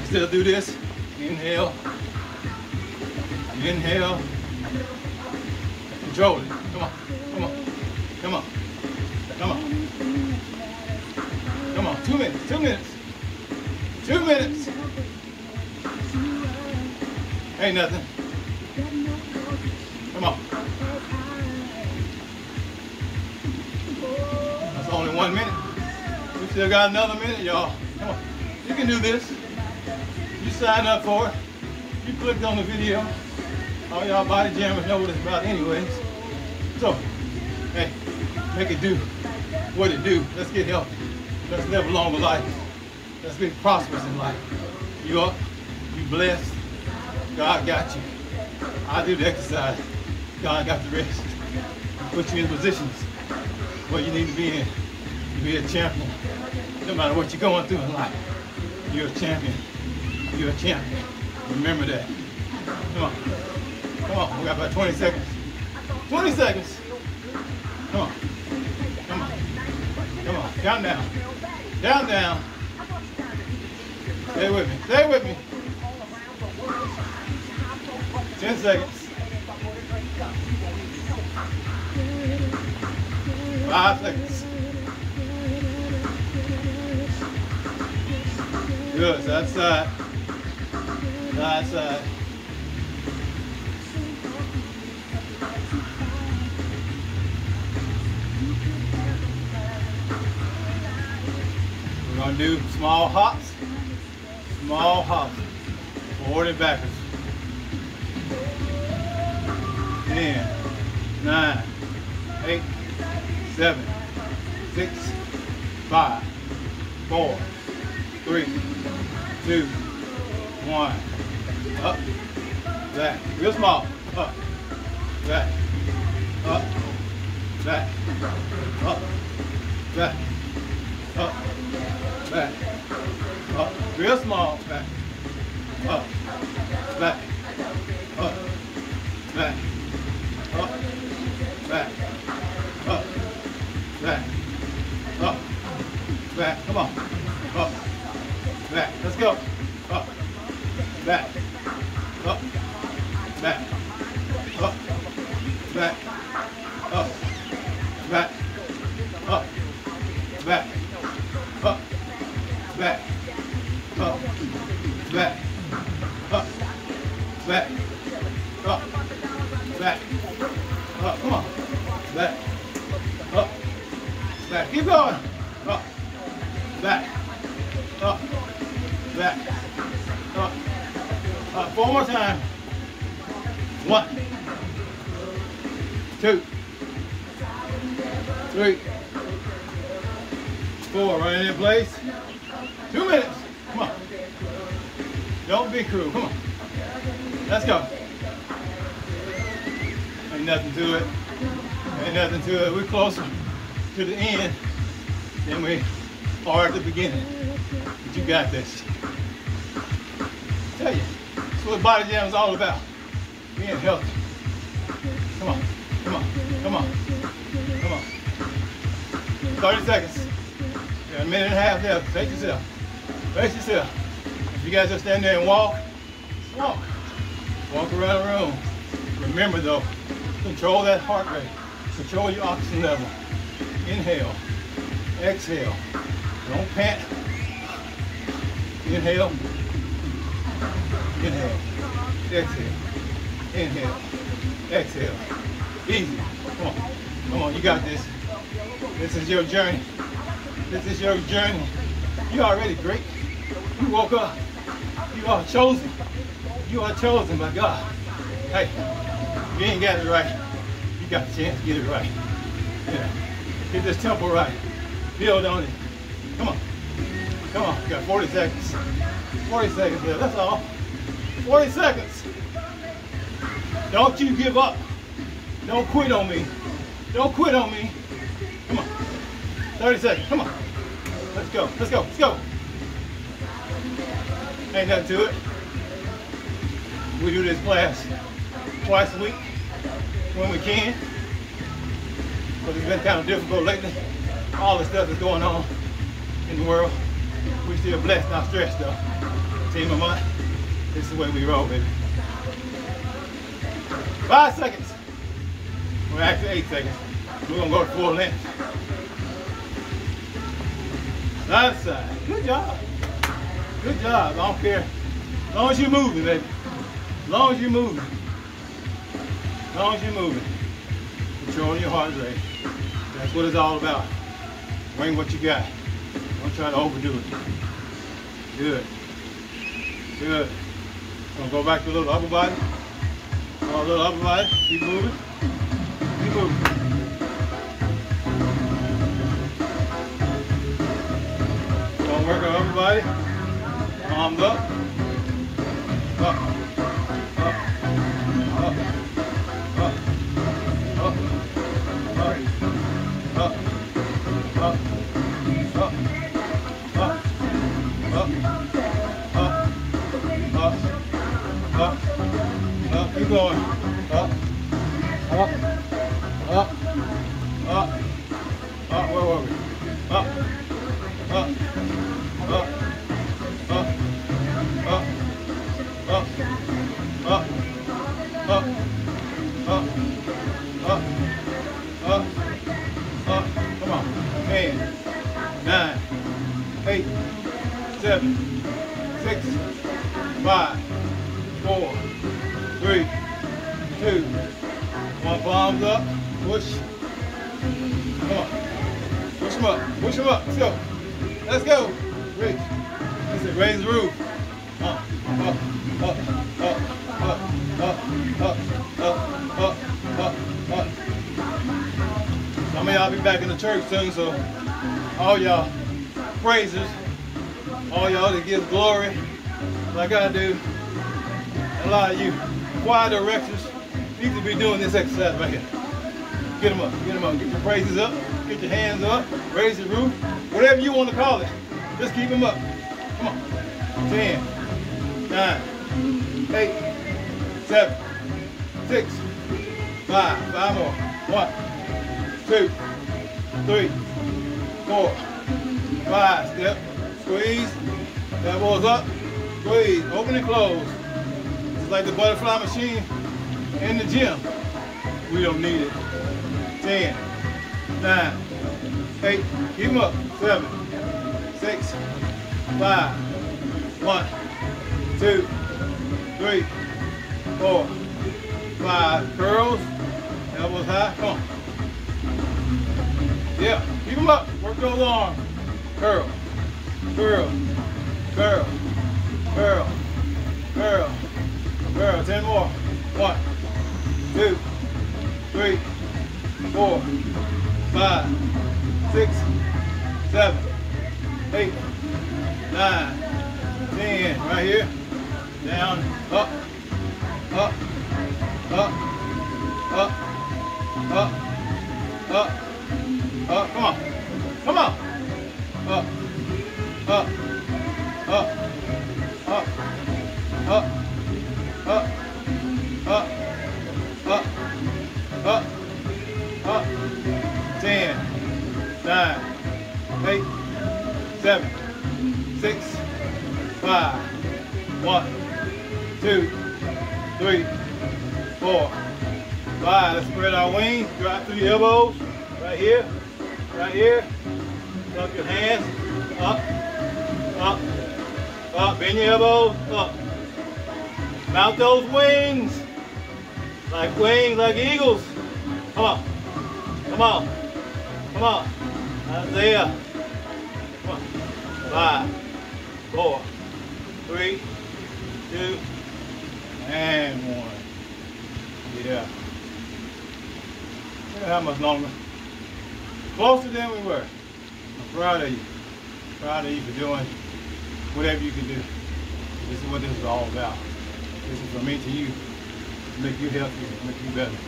Still do this. Inhale. Inhale. Control it. Come on. Come on. Come on. Come on. Come on. 2 minutes. 2 minutes. 2 minutes. Ain't nothing. Come on. That's only 1 minute. We still got another minute, y'all. Come on. You can do this. You signed up for it. You clicked on the video. All y'all body jammers know what it's about anyways. So, hey, make it do what it do. Let's get healthy. Let's live a longer life. Let's be prosperous in life. You up, you blessed. God got you. I do the exercise. God got the rest. Put you in positions where you need to be in. To be a champion. No matter what you're going through in life, you're a champion. You're a champion. Remember that. Come on. Come on. We got about 20 seconds. 20 seconds. Come on. Come on. Come on. Count down. Count down. Stay with me. Stay with me. 10 seconds. 5 seconds. Good. Side to side. Side to side. We're going to do small hops. Small hops. Forward and backwards. 10, 9, 8, 7, 6, 5, 4, 3, 2, 1. Up, back. Real small. Up, back. Up, back. Up, back. Up, back. Up. Real small. Back. Up, back. Up, back. Up, back. Up, back. Up, back. Come on. Up, back. Let's go. Up, back. Up, back. Up, back. Up, back. Up, back. Up, back. Up, back. Up, back. Up, back. Up. Come on. Back. Up. Back. Keep going. Up. Back. Up. Back. Up. Up. 4 more times. 1, 2, 3, 4. Running in place. 2 minutes. Come on. Don't be cruel. Come on. Let's go. Ain't nothing to it. Ain't nothing to it. We're closer to the end than we are at the beginning. But you got this. I tell you, that's what body jam is all about. Being healthy. Come on. Come on. Come on. Come on. 30 seconds. You got a minute and a half left. Face yourself. Face yourself. If you guys just stand there and walk, walk. Walk around the room. Remember though, control that heart rate. Control your oxygen level. Inhale. Exhale. Don't pant. Inhale. Inhale. Exhale. Inhale. Exhale. Easy. Come on. Come on, you got this. This is your journey. This is your journey. You're already great. You woke up. You are chosen. You are chosen by God. Hey, you ain't got it right. You got the chance to get it right. Yeah. Get this tempo right. Build on it. Come on. Come on. You got 40 seconds. 40 seconds left. That's all. 40 seconds. Don't you give up. Don't quit on me. Don't quit on me. Come on. 30 seconds. Come on. Let's go. Let's go. Let's go. Ain't nothing to it. We do this class twice a week when we can. But it's been kind of difficult lately. All the stuff that's going on in the world. We still blessed, not stressed though. TEAMAVANT. This is the way we roll, baby. 5 seconds. Well, actually 8 seconds. We're gonna go to full length. Side to side. Good job. Good job. I don't care. As long as you're moving, baby. As long as you're moving. As long as you're moving. Controlling your heart rate. That's what it's all about. Bring what you got. Don't try to overdo it. Good. Good. Gonna go back to a little upper body. A little upper body. Keep moving. Keep moving. Gonna work our upper body. Arms up. Up. Up. Up. Up. Up. Up. Up. Up. Up. Up. Up. Up. Up. Up. Up. Keep going. Up. Up. Up. Up. Up. Where were we? Up. Up. Up. Up. Up. Up. Up. Up. Up. Up. Up. Up. Come on. 10, 9, 8, 7, 6, 5, 4, 3, 2, 1. Palms up. Push. Come on. Push them up. Push them up. Let's go. Let's go. Reach. That's it. Raise the roof. Up. Up. Up. Up. Up. Up. Up. Up. Up. Up. Up. Some of y'all be back in the church soon, so all y'all praisers, all y'all that give glory, like I do, a lot of you choir directors need to be doing this exercise right here. Get them up, get them up, get your praises up, get your hands up, raise your roof, whatever you want to call it, just keep them up. Come on. 10, 9, 8, 7, 6, 5, 5 more. 1, 2, 3, 4, 5. Step, squeeze, elbows up, squeeze, open and close. It's like the butterfly machine in the gym. We don't need it. 10, 9, 8, keep them up. 7, 6, 5, 1, 2, 3, 4, 5. Curls, elbows high, come on. Yeah, keep them up. Work those arms. Curl, curl, curl, curl, curl, curl. 10 more. 1, 2, 3, 4, 5, 6, 7, 8, 9, 10. Right here. Down, up, up, up, up, up, up. Up, come on. Come on. Up. Up. Up. Up. Up. Up. Up. Up. Up. Up. 10, 9, 8, 7, 6, 5, 1, 2, 3, 4, 5. Let's spread our wings. Drop through your elbows. Right here. Right here. Tuck your hands. Up. Up. Up. Bend your elbows. Up. Mount those wings. Like wings, like eagles. Come on. Come on. Come on. Isaiah. Come on. 5, 4, 3, 2, and 1. Yeah. Look at how much longer. Closer than we were. I'm proud of you. Proud of you for doing whatever you can do. This is what this is all about. This is from me to you. To make you healthier, make you better.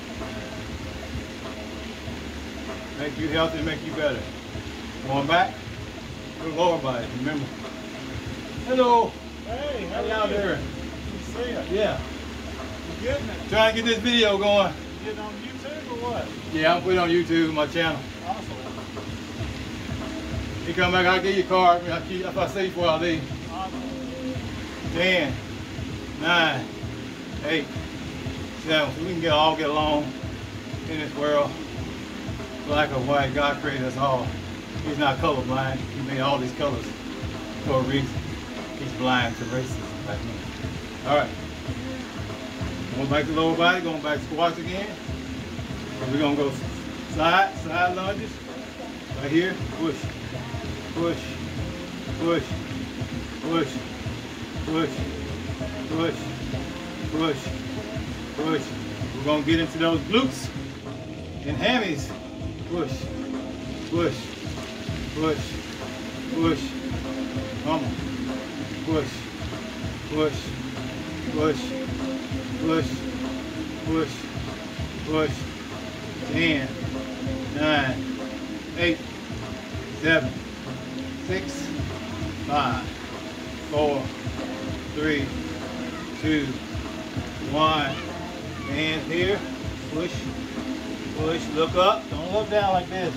Make you healthy, make you better. Going back, your lower body, remember. Hello. Hey, how y'all doing? You see it? Yeah. You getting it? Trying to get this video going. You getting on YouTube or what? Yeah, I'm putting it on YouTube, my channel. Awesome. You come back, I'll give you a card. If I see you before I leave. Awesome. 10, 9, 8, 7. So we can all get along in this world. Black or white, God created us all. He's not colorblind. He made all these colors for a reason. He's blind to racism like me. All right. Going back to lower body, going back to squats again. So we're gonna go side lunges. Right here, push, push, push, push, push, push, push, push. We're gonna get into those glutes and hammies. Push, push, push, push. Come on. Push, push, push, push, push, push. 10, 9, 8, 7, 6, 5, 4, 3, 2, 1. Hands here. Push, push. Look up. Don't look down like this.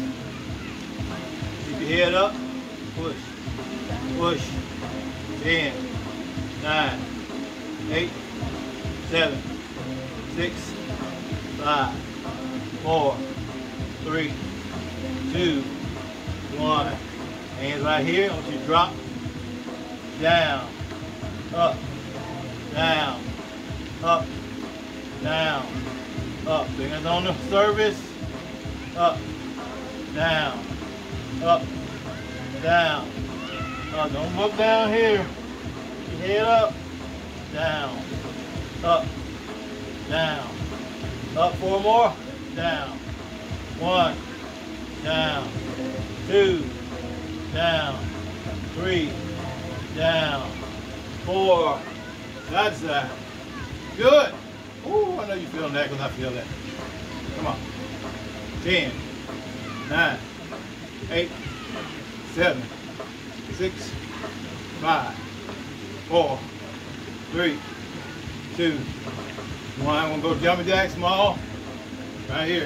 Keep your head up. Push, push. 10, 9, 8, 7, 6, 5, 4, 3, 2, 1. Hands right here. I want you to drop, down, up, down, up, down, up. Fingers on the surface, up, down, up, down. Don't look down here. Keep your head up, down, up, down, up. 4 more, down, 1, down, 2, down, 3, down, 4. That's that. Good. Ooh, I know you're feeling that because I feel that. Come on. 10, 9, 8, 7, 6, 5, 4, 3, 2, 1. We're going to go jumping jack small. Right here.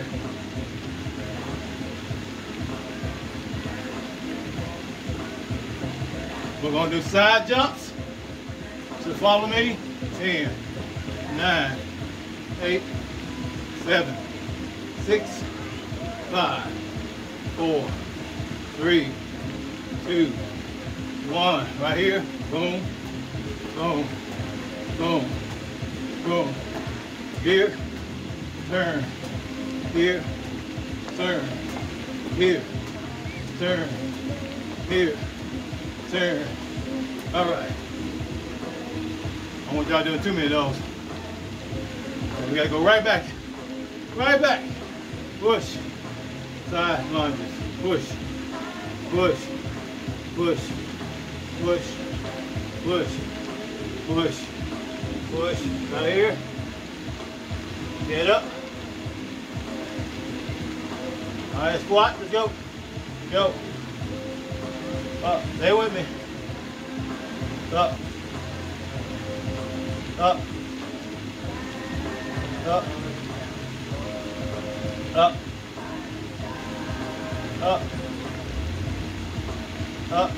We're going to do side jumps. So follow me. 10, 9, 8, 7, 6, 5, 4, 3, 2, 1. Right here. Boom, boom, boom, boom. Here, turn. Here, turn. Here, turn. Here, turn. All right. I want y'all doing too many of those. So we gotta go right back. Right back. Push. Side lunges. Push. Push. Push. Push. Push. Push. Push. Right here. Get up. All right, squat. Let's go. Go. Up. Stay with me. Up. Up. Up. Up. Up. Up.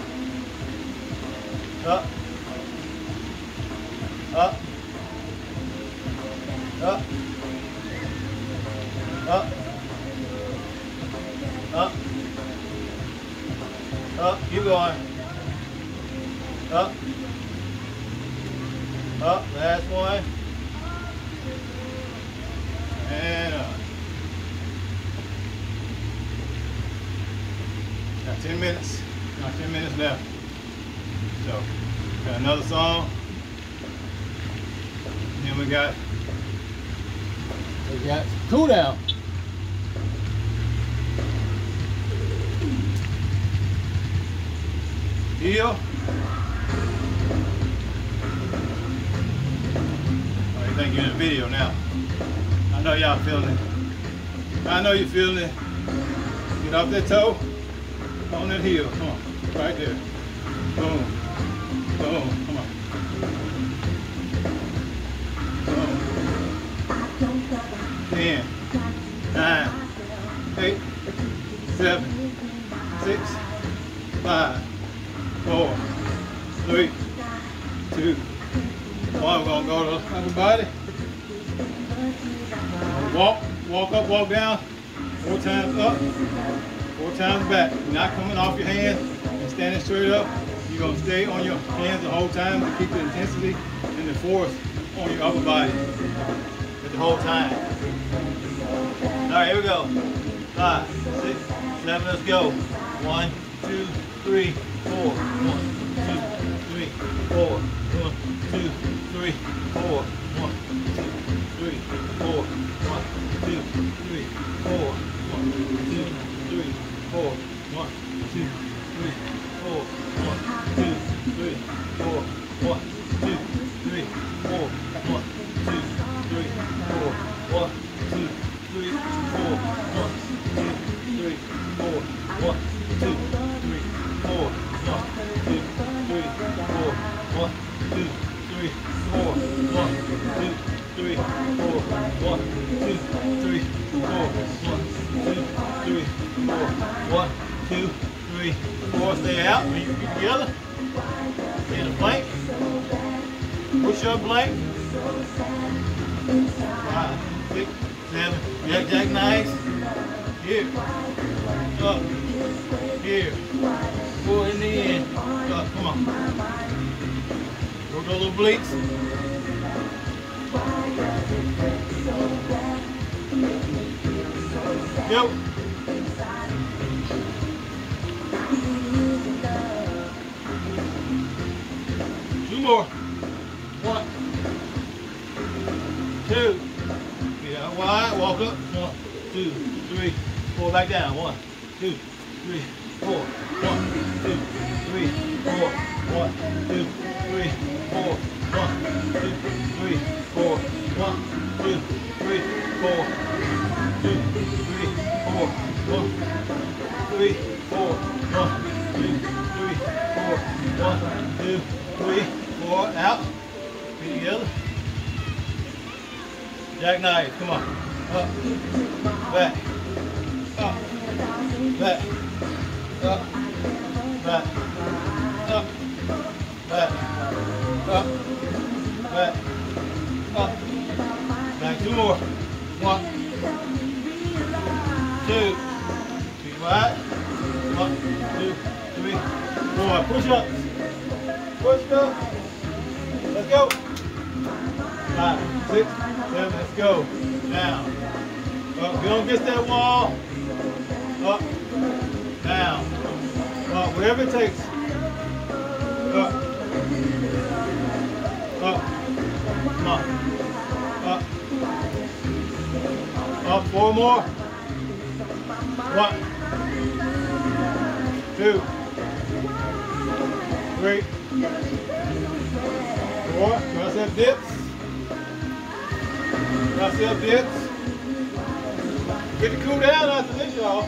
Up. Up. Up. Up. Up. Up. Keep going. Up. Up. Last one. And up. Got 10 minutes. Got 10 minutes left. So, got another song. And then we got cool down. Heel. Oh, you think you're in a video now. I know y'all feeling it. I know you're feeling it. Get off that toe. On that heel. Come on. Right there. Boom. Boom. Come on. Boom. 10, 9, 8, 7, 6, 5, 4, 3, 2, 2, 1. We're gonna go to upper body. Walk up, walk down. 4 times up, 4 times back. You're not coming off your hands and standing straight up. You're gonna stay on your hands the whole time to keep the intensity and the force on your upper body the whole time. All right, here we go. 5, 6, 7, let's go. 1, 2, 3, 4. 1, 2, 3, 4. 1, 2, 3, 4. 1, 2, 3, 4. 1, 2, 3, 4. 1, 2, 3, 4. 1, 2, 3, 4. 1, 2, 3, 4. 1, 2, 3, 4. 1, 2, 3, 4. 1, 2, 3, 4. 1, 2, 3, 4. 1, 2, 3, 4. 1, 2, 3, 4. 1, 2, 3, 4. 1, 2, 3, 4. 1, 2, 3, 4. 1, 2, 3, 4. 1, 2, 3, 4. Stay out. Bring your feet together. In a plank. Push up plank. 5, 6, 7. Jack nice. Here. Up. Here. Pull in the end. Up. Come on. Work those little obliques. Go. Two more. 1, 2. Feet out wide. Walk up. 1, 2, 3, 4. Back down. 1, 2, 3, 4. 1, 2, 3, 4. 1, 2, 3, 4. 1, 2, 3, 4. 1, 2, 3, 4. 2, 3, 4. 1, 3, 4. 1, 2, 3, 4. 1, 2, 3, 4. Out. Feet together. Jackknife. Come on. Up. Back. Up. Back. Up. Back. Up. Back. Up. Back. Up. Back. 2 more. 1, 2. Feet wide. 1, 2, 3, 4. Push ups. Push up. Let's go. 5, 6, 7. Let's go. Down. Up. Get on against that wall. Up. Down. Up. Whatever it takes. Up. Up. Come on. Up. Up. 4 more. 1, 2, 3, 4. Tricep dips. Tricep dips. Get to cool down after this, y'all.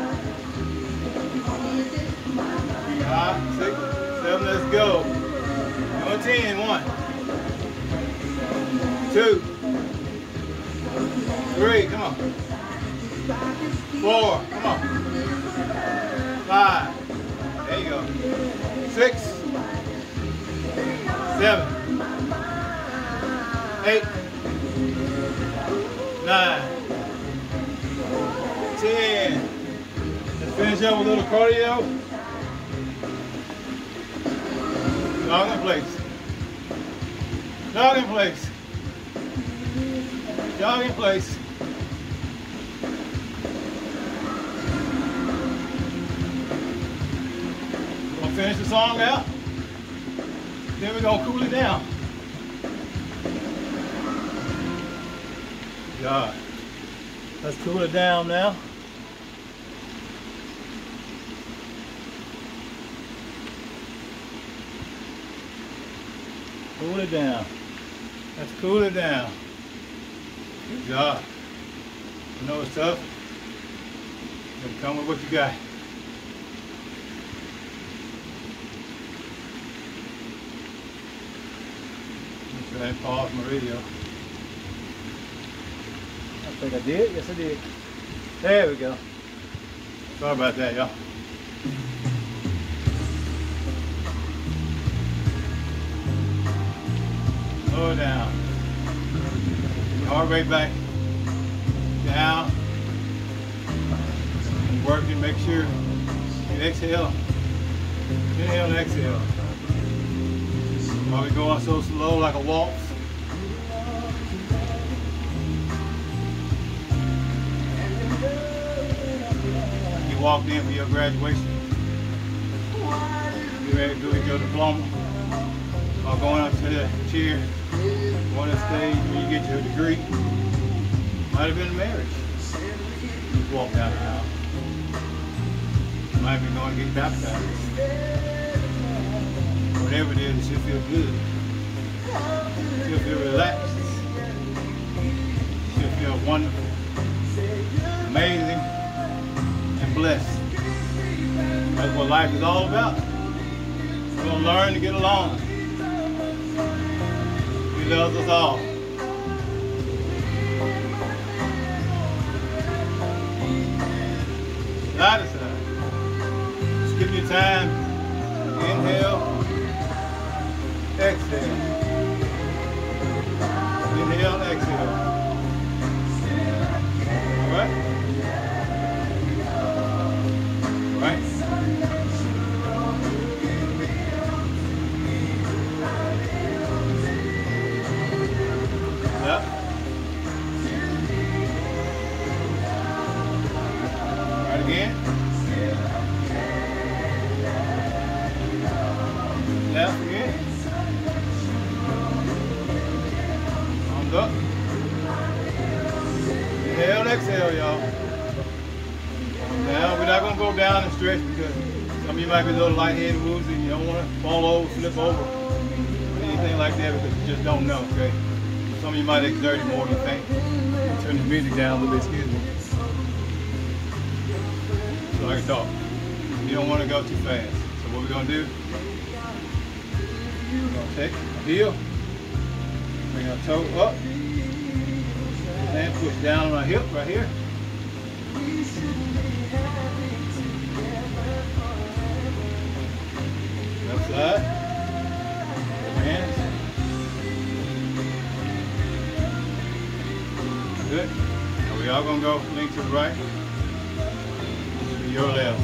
5, 6, 7. Let's go. Doing 10. 1, 2, 3. Come on. 4. Come on. 5. There you go. 6, 7, 8, 9, 10. Let's finish up with a little cardio. Jog in place. Jog in place. Jog in place. We're gonna finish the song out. Then we're gonna cool it down. God. Let's cool it down now. Cool it down. Let's cool it down. Good job. You know it's tough. But come with what you got. Make sure I pause my radio. I think I did. Yes, I did. There we go. Sorry about that, y'all. slow it down. Your heart rate back down. And working, make sure you exhale. Inhale and exhale. While we go on so slow like a waltz. You walked in for your graduation. You ready to do your diploma. Or going up to the chair. Going to the stage where you get your degree. Might have been a marriage. You walk down the aisle. You might be going to get baptized. Whatever it is, it should feel good. It should feel relaxed. It should feel wonderful, amazing, and blessed. That's what life is all about. We're going to learn to get along. He loves us all. Side to side. Just give your time. Inhale. Exhale. Inhale and exhale. Alright? Right? Yep. Right again. Left again. Arms up. Inhale and exhale, y'all. Now we're not going to go down and stretch because some of you might be a little lightheaded, woozy, and you don't want to fall over, flip over, anything like that because you just don't know, okay? Some of you might exert it more than you think. Turn the music down a little bit, excuse me. So I can talk. You don't want to go too fast. So what we're going to do, we're going to take our heel, bring our toe up, and push down on our hip right here. Left side, hands. Good. Now we are going to go lean to the right, to your left.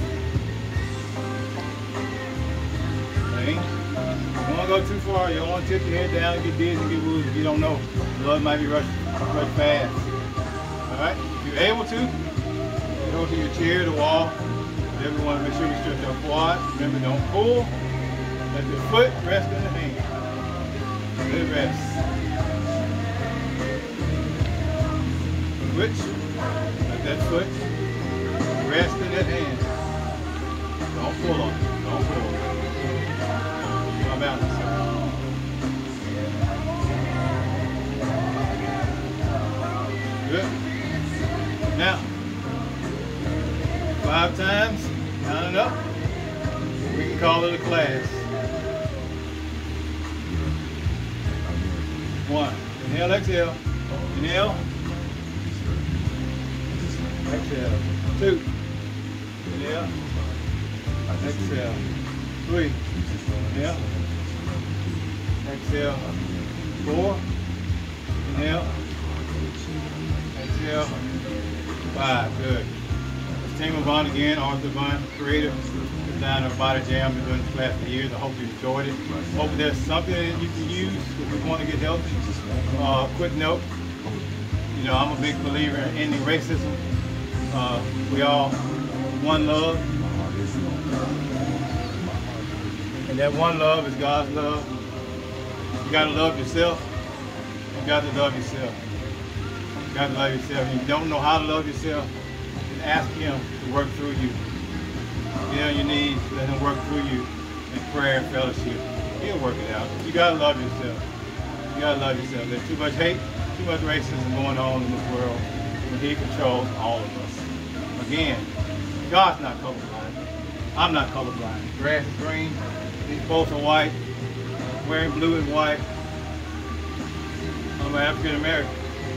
Lean. You don't want to go too far. You don't want to tip your head down and get dizzy and get woozy if you don't know. The blood might be rushing fast. Alright? If you're able to, go to your chair, the wall. Whatever you want to make sure you stretch your quads. Remember, don't pull. Let the foot rest in the hand. Let it rest. Switch. Let that foot rest in that hand. Don't pull on it. Don't pull. Come balance. Good. Now, 5 times, down and up. We can call it a class. 1. Inhale, exhale. Inhale. Exhale. 2. Inhale. Exhale. 3. Inhale. Exhale. 4. Inhale. Exhale. 5. Good. It's TEAMAVANT again. TEAMAVANT, creative designer of Body Jam. Been doing this class for years. I hope you enjoyed it. Hope there's something that you can use if you want to get healthy. Quick note. You know, I'm a big believer in ending racism. We all one love. And that one love is God's love. You gotta love yourself. You got to love yourself. You got to love yourself. If you don't know how to love yourself, then ask Him to work through you. Get on your knees, let Him work through you in prayer and fellowship. He'll work it out. You gotta love yourself. You gotta love yourself. There's too much hate, too much racism going on in this world, and He controls all of us. Again, God's not colorblind. I'm not colorblind. The grass is green. These folks are white, wearing blue and white. I'm an African American.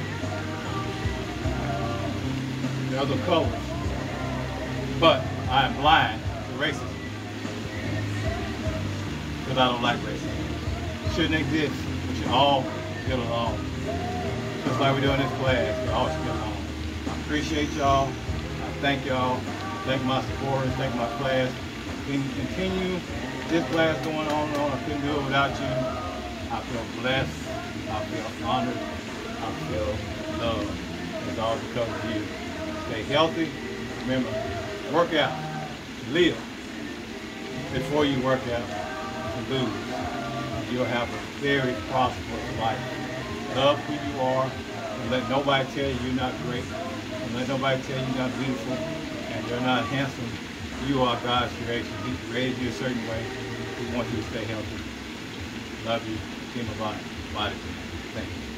The other colors. But I am blind to racism. Because I don't like racism. It shouldn't exist. We should all get along. Just like we do in this class, we always get along. I appreciate y'all. I thank y'all. Thank my supporters. Thank my class. Continue this class going on and on. I couldn't do it without you. I feel blessed. I feel honored. I feel loved. It's all because of you. Stay healthy. Remember, work out. Live before you work out to lose. You'll have a very prosperous life. Love who you are. And let nobody tell you you're not great. And let nobody tell you you're not beautiful. And you're not handsome. You are God's creation. He created you a certain way. He wants you to stay healthy. Love you. TEAMAVANT. Thank you.